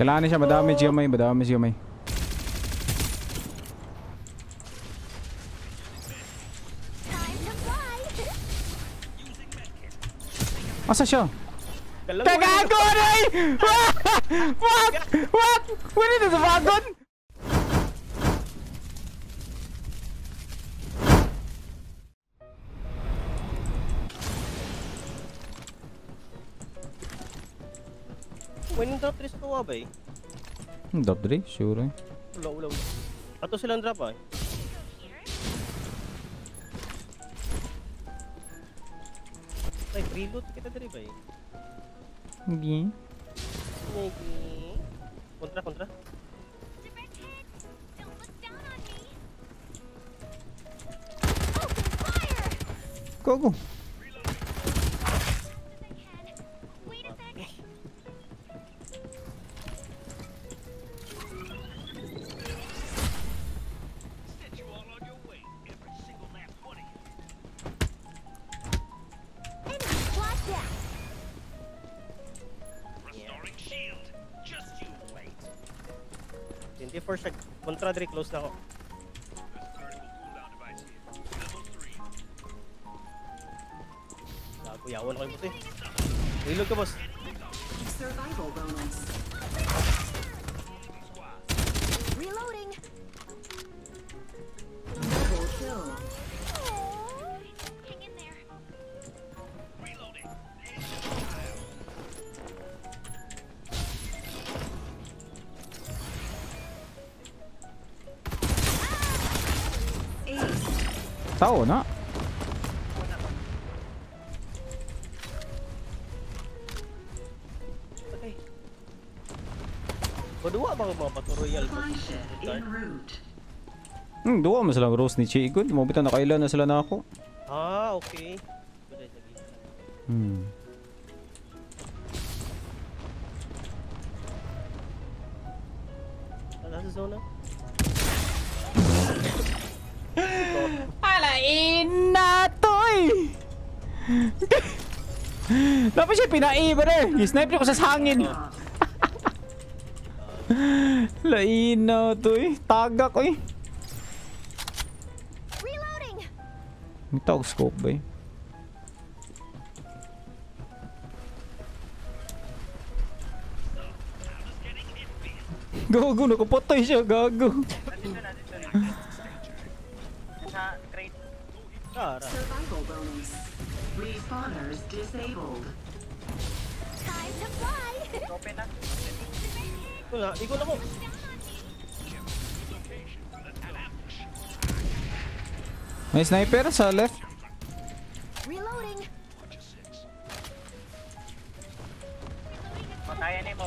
Kailangan siya, madami siya may, madami siya may. Asa siya? Tagago na eh! What? What? Wala na tumagon? When yung drop 3 sa tuwa ba eh? Drop 3? Sure eh. Wala. Ato silang drop ah. Ay, preload kita dari ba eh? Hindi. Kontra. Go. Hindi for siya. Kontra dari close na ako. Yawan ako yung boss eh. Reload ka boss. Survival bonus. Reloading. Double kill. Hang in there. Reloading. Tao na. Badua ba mga Battle Royale? Duwa mo silang Rose ni Chigon. Mabitan na kailan na sila na ako. Ah, okay. Nasa zona? Alain na to eh! Dapat siya pinaiba na eh. Snipe niya ko sa hangin. Lain na to eh. Tagak eh. May tawag scope ba eh? Gago, nakapatay siya. Gago. Survival bonus. Respawners disabled. Time to fly. Open na. Wala, ikot ako. May sniper sa left. Reloading. Patayan mo.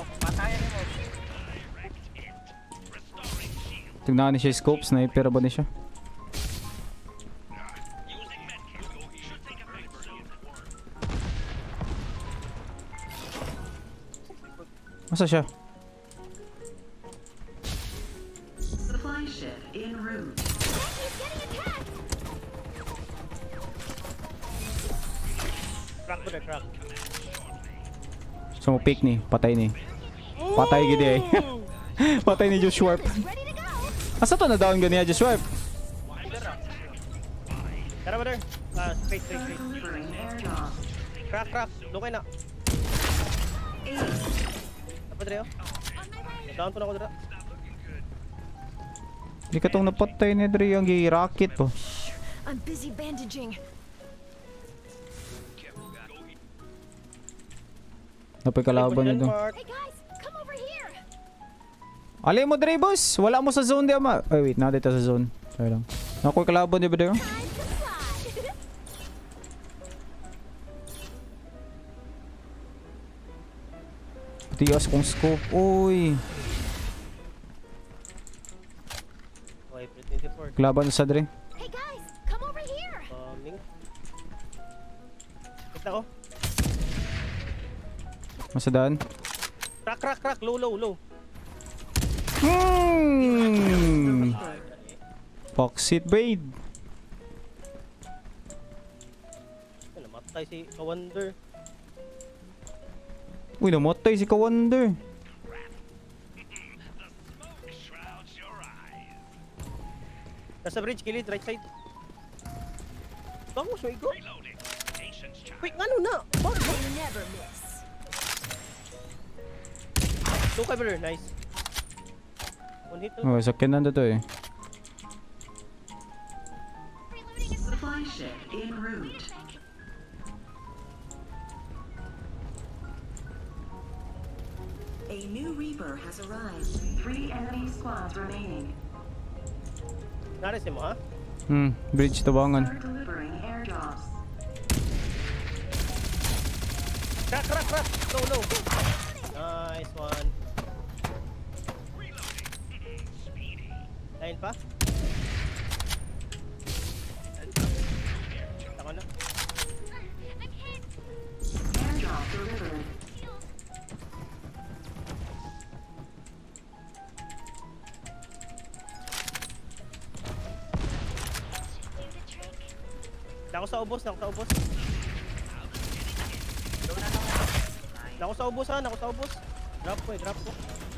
Tignan niya siya scope. Sniper ba niya siya? Masa siya? Supply ship en route. Crack. So mo pick ni, patay ni. Patay gid eh. Patay ni Josh Warp. Asa to na down gani Josh Warp? Tara brother. Straight. Crack. Lukay na. Apa Dre? Down to na ako Dre. Di ka tong napatay ni Dre yung gi-rocket po. I'm busy bandaging. Napay kalaban niya doon. Hey guys, come over here. Ali mo Dre boss, wala mo sa zone di ama. Ay wait, na dito sa zone. Sorry lang. Nakoy kalaban di ba Dre? Tigas kong scope. Uy. Kalaban sa Dre. Hey guys, come over here. Kita ko. Masadaan. Crack. Low. Foxit Braid. Namatay si Kawander. Uy, namatay si Kawander. Nasa bridge, kilid, right side. Bango siya, igo. Wait, ano na? What? You never miss. Low cover, nice. One hit lang. Oh, sakyan na to eh. Supply ship en route. A new Reaper has arrived. 3 enemy squads remaining. Naris mo, ha? Bridge tabangan. Start delivering airdrops. Crack, crack, crack! No, no! Nice one. Lain pa? Taka na. Airdrop delivered. Nako sa ubos, nako sa ubos. Nako sa ubos ha, nako sa ubos. Drop ko eh, drop ko.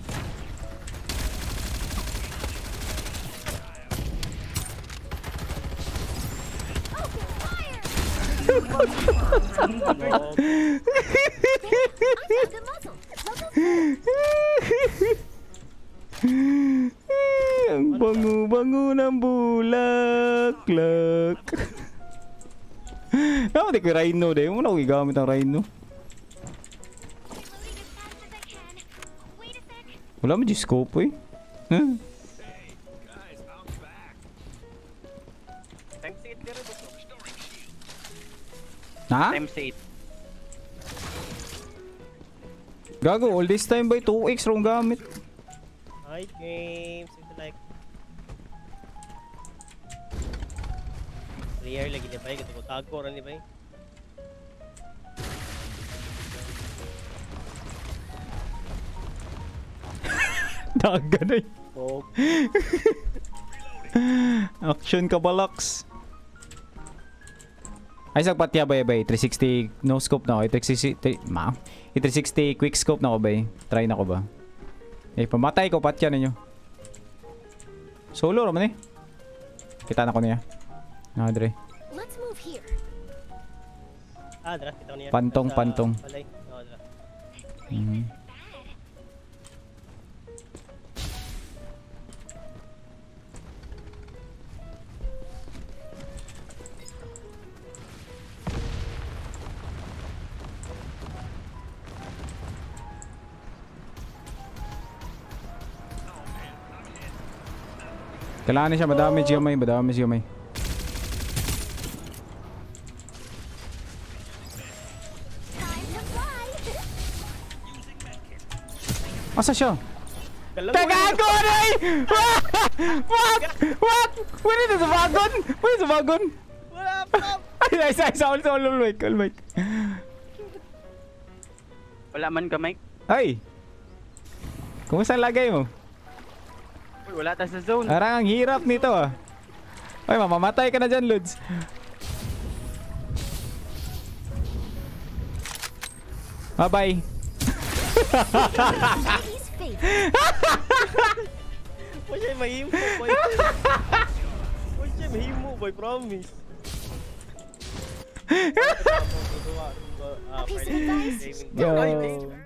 Ang bango-bango ng bulaklak. Dapat di ko yung Rhino deh. Muna ko igamit ang Rhino. Wala mo di scope eh. Huh? Times 8 pero gusto. Ha? Times 8. Gago, all this time ba 2x rong gamit? Hi games, ito like. Player lagi ni bay, kung tago ra ni bay. Daga na eh. Oh, Action ka balaks. Ay sagpatya bay bay 360 no scope na ako. 360 quick scope na ako bay. Try na ko ba? Eh pamatay ko patya ninyo. Solo raman eh. Kita na ko niya. Dre. Let's move here. dra kita niya. Pantong, pantong. Palay. Oh, dra. Kailangan niya siya madami GMI, madami GMI. Asa siya? Kagago na eh! What? What? Where is the wagon? Where is the wagon? Wala pa. Ay, all Mike. Wala man ka, Mike. Ay! Kumusta ang lagay mo? Uy, wala ta sa zone. Parang ang hirap nito ah. Ay, mamamatay ka na dyan, Lods. Bye-bye. He's faithful. Wala siya mahimo, boy. Wala siya mahimo, boy, promise. A piece of advice? Yo.